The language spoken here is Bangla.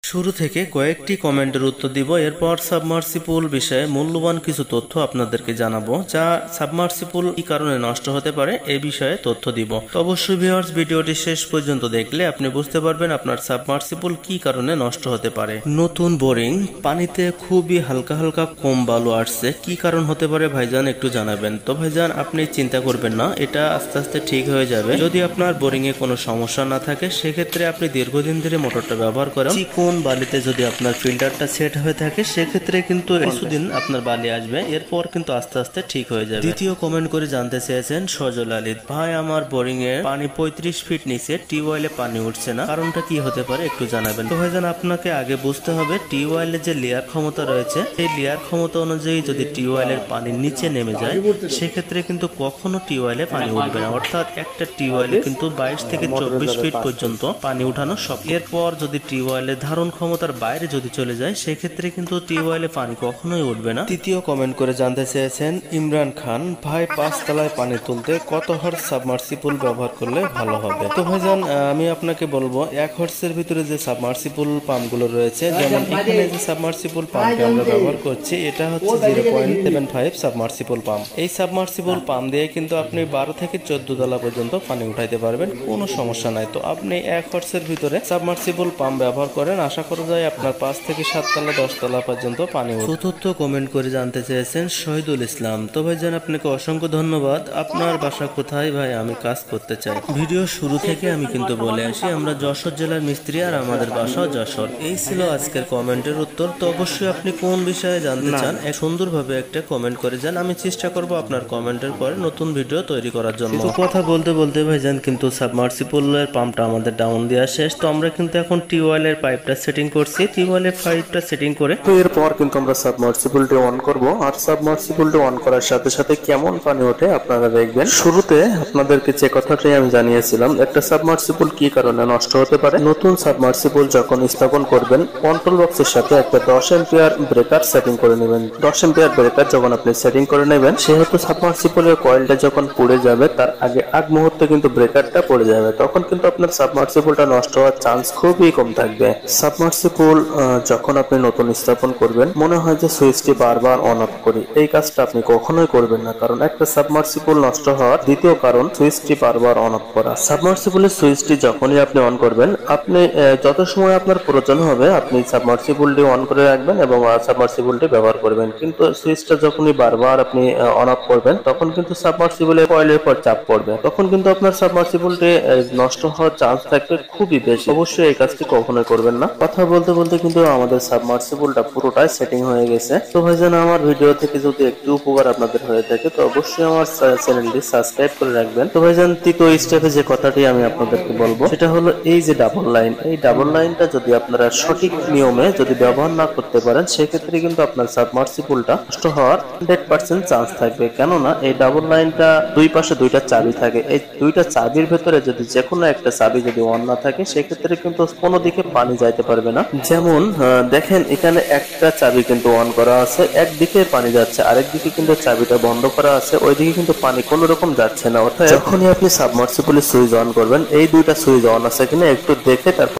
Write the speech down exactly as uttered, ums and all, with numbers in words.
শুরু থেকে কয়েকটি কমেন্টের উত্তর দিব, এরপর সাবমার্সিবল বিষয়ে মূল্যবান কিছু তথ্য আপনাদেরকে জানাবো, যা সাবমার্সিবল কি কারণে নষ্ট হতে পারে এই বিষয়ে তথ্য দিব। তো অবশ্যই ভিউয়ার্স, ভিডিওটি শেষ পর্যন্ত দেখলে আপনি বুঝতে পারবেন আপনার সাবমার্সিবল কি কারণে নষ্ট হতে পারে। নতুন বোরিং, পানিতে খুবই হালকা হালকা কম বালু আসছে, কি কারণ হতে পারে ভাইজান একটু জানাবেন। তো ভাইজান আপনি চিন্তা করবেন না, এটা আস্তে আস্তে ঠিক হয়ে যাবে। যদি আপনার বোরিং এ কোনো সমস্যা না থাকে সেক্ষেত্রে আপনি দীর্ঘদিন ধরে মোটরটা ব্যবহার করেন, চিকন বালিতে যদি আপনার ফিল্টারটা সেট হয়ে থাকে সেক্ষেত্রে কিন্তু কিছুদিন আপনার বালি আসবে, এরপর কিন্তু আস্তে আস্তে ঠিক হয়ে যাবে। দ্বিতীয় কমেন্ট করে জানতে চেয়েছেন সজল আলী ভাই, আমার বোরিং এর পানি পঁয়ত্রিশ ফিট নিচে, টিউবওয়েলে পানি উঠছে না, কারণটা কি হতে পারে একটু জানাবেন। তো ভাইজান আপনাকে আগে বুঝতে হবে টিউবওয়েলের যে লেয়ার ক্ষমতা রয়েছে সেই লেয়ার ক্ষমতা অনুযায়ী যদি টিউবওয়েলের পানি নিচে নেমে যায় সেক্ষেত্রে কিন্তু কখনো টিউবওয়েলে পানি উঠবে না। অর্থাৎ একটা টিউবওয়েলে কিন্তু বাইশ থেকে চব্বিশ ফিট পর্যন্ত পানি উঠানো সব। এরপর যদি টিউবওয়েলের ধারণ ক্ষমতার বাইরে যদি চলে যায় সেক্ষেত্রে কিন্তু টিউবওয়েলে পানি কখনোই উঠবে না। তৃতীয় কমেন্ট করে জানতে চেয়েছেন ইমরান খান ভাই, পাঁচতলায় পানি তুলতে কত হর্স সাবমার্সিবল ব্যবহার করলে ভালো হবে? তো ভাইজান আমি আপনাকে বলবো, এক হর্সের ভিতরে যে সাবমার্সিবল পাম্প গুলো রয়েছে, যেমন এখানে যে সাবমার্সিবল পাম্পটি আমরা ব্যবহার করছি এটা হচ্ছে zero point seven five submersible pump. এই সাবমার্সিবল পাম্প দিয়ে কিন্তু আপনি বারো থেকে চোদ্দ তলা পর্যন্ত পানি উঠাইতে পারবেন, কোনো সমস্যা নাই। তো আপনি এক হর্সের ভিতরে সাবমার্সিবল পাম্প ব্যবহার করেন, আশা করা যায় আপনার পাঁচ থেকে সাত তলা দশ তলা পর্যন্ত পানি উঠবে। চতুর্থ কমেন্ট করে জানতে চেয়েছেন শহীদুল ইসলাম। তো ভাইজান আপনাকে অসংখ্য ধন্যবাদ। আপনার বাসা কোথায় ভাই? আমি কাজ করতে চাই। ভিডিও শুরু থেকে আমি কিন্তু বলে আসি আমরা যশোর জেলার মিস্ত্রি আর আমাদের বাসাও যশোর। এই ছিল আজকের কমেন্টের উত্তর। তো অবশ্যই আপনি কোন বিষয়ে জানতে চান সুন্দরভাবে একটা কমেন্ট করে যান, আমি চেষ্টা করব আপনার কমেন্টের পরে নতুন ভিডিও তৈরি করার জন্য। তো কথা বলতে বলতে ভাইজান কিন্তু সাবমার্সিবলের পাম্পটা আমাদের ডাউন দেওয়া শেষ। তো আমরা কিন্তু এখন টিউবওয়েলের পাইপটা সেটিং করছি, টিউবওয়েলের পাইপটা সেটিং করে তো এরপর কিন্তু আমরা সাবমার্সিবলটি অন করব। আর সাবমার্সিবলটি অন করার সাথে সাথে কেমন পানি ওঠে আপনারা দেখবেন। শুরুতে আপনাদেরকে যে কথাটাই আমি জানিয়েছিলাম, একটা সাবমার্সিবল কি কারণে নষ্ট হতে পারে। নতুন সাবমার্সিবল যখন স্থাপন করবেন কন্ট্রোল বক্সের সাথে একটা দশ এম্পিয়ার ব্রেকার সেটিং করে নেবেন। দশ এম্পিয়ার ব্রেকার যখন আপনি সেটিং করে নেবেন সেহেতু সাবমার্সিবলের কয়েলটা যখন পুড়ে যাবে তার আগে আগ মুহূর্তে কিন্তু ব্রেকারটা পড়ে যাবে, তখন কিন্তু আপনার সাবমার্সিবলটা নষ্ট হওয়ার চান্স খুবই কম থাকবে। সাবমার্সিবল যখন আপনি নতুন স্থাপন করবেন মনে হয় যে সুইচটি বারবার অন অফ করি, এই কাজটা আপনি কখনোই করবেন না, কারণ একটা সাবমার্সিবল নষ্ট হওয়ার দ্বিতীয় কারণ সুইচটি বারবার অন অফ করা। সাবমার্সিবলের সুইচটি যখনই আপনি অন করবেন, আপনি যত সময় আপনার প্রয়োজন হবে আপনি সাবমার্সিবলটি অন করে রাখবেন এবং সাবমার্সিবলটি ব্যবহার করবেন, কিন্তু সুইচটা যখনই বারবার আপনি অন অফ করবেন তখন কিন্তু সাবমার্সিবলের কয়েলের পর চাপ পড়বে, তখন কিন্তু আপনার সাবমার্সিবলটি নষ্ট হওয়ার চান্স থাকবে খুবই বেশি। অবশ্যই এই কাজটি কখনোই করবেন না। কথা বলতে বলতে কিন্তু আমাদের সাবমার্সিবলটা পুরোটাই সেটিং হয়ে গেছে। তো ভাইজান আমার ভিডিও থেকে যদি একটু উপকার আপনাদের হয়ে থাকে তো অবশ্যই আমার চ্যানেলটি সাবস্ক্রাইব করে রাখবেন। তো ভাইজান তৃতীয় স্টেপে যে কথাটি আমি আপনাদেরকে বলবো সেটা হলো এই যে ডাবল লাইন, এই ডাবল লাইনটা যদি আপনারা সঠিক নিয়মে যদি ব্যবহার না করতে পারেন সেক্ষেত্রে কিন্তু আপনার সাবমার্সিবলটা নষ্ট হওয়ার হান্ড্রেড পার্সেন্ট চান্স থাকবে। কেননা এই ডাবল লাইনটা দুই পাশে দুইটা চাবি থাকে, এই দুইটা চাবির ভেতরে যদি যে কোনো একটা চাবি যদি অন না থাকে সেক্ষেত্রে কিন্তু কোনো দিকে পানি যাইতে পারবে না। যেমন দেখেন এখানে একটা চাবি কিন্তু অন করা আছে, একদিকে পানি যাচ্ছে, আরেক দিকে কিন্তু চাবিটা বন্ধ করা আছে, ওইদিকে কিন্তু পানি কোনো রকম যাচ্ছে না। অর্থাৎ যখনই আপনি সাবমার্সিবলের সুইচ অন করবেন এই দুইটা সুইচ অন আছে কিনা একটু দেখে তারপর